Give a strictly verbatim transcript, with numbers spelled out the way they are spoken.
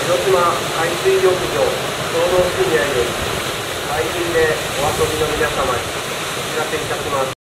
広島海水浴場協同組合より海浜でお遊びの皆様にお知らせいたします。